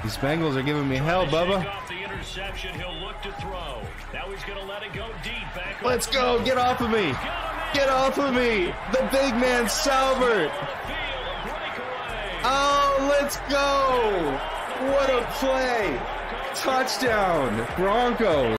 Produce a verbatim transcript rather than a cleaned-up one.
These Bengals are giving me hell, Bubba. Let's go. Get off of me. Get off of me. The big man, Saubert. Oh, let's go. What a play. Touchdown, Broncos.